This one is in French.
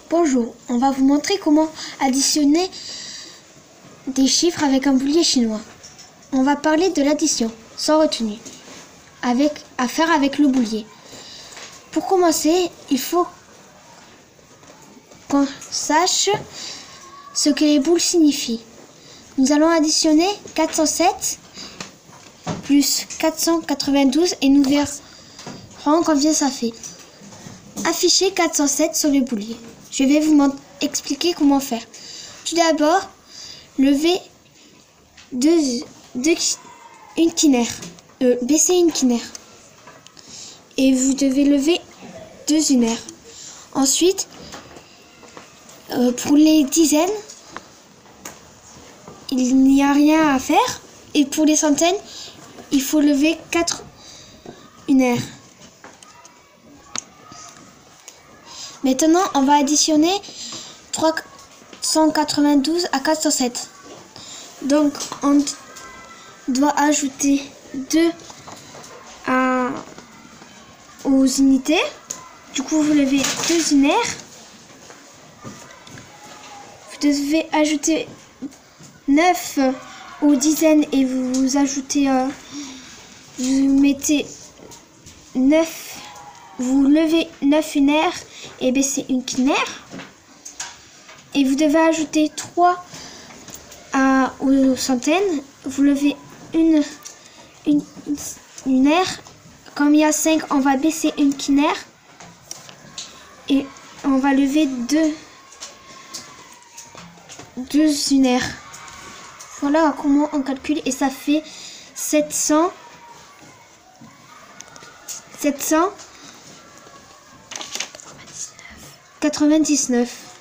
Bonjour, on va vous montrer comment additionner des chiffres avec un boulier chinois. On va parler de l'addition, sans retenue, à faire avec le boulier. Pour commencer, il faut qu'on sache ce que les boules signifient. Nous allons additionner 407 plus 492 et nous verrons combien ça fait. Affichez 407 sur le boulier. Je vais vous expliquer comment faire. Tout d'abord, levez une quinaire. Baissez une quinaire. Et vous devez lever 2 unaires. Ensuite, pour les dizaines, il n'y a rien à faire. Et pour les centaines, il faut lever 4 unaires. Maintenant, on va additionner 392 à 407. Donc, on doit ajouter 2 aux unités. Du coup, vous levez 2 unaires. Vous devez ajouter 9 aux dizaines et vous ajoutez, vous mettez 9. Vous levez 9 unaires et baissez une quinaire. Et vous devez ajouter 3 aux centaines. Vous levez une unaire. Comme il y a 5, on va baisser une quinaire. Et on va lever 2 unaires. Voilà comment on calcule et ça fait 799.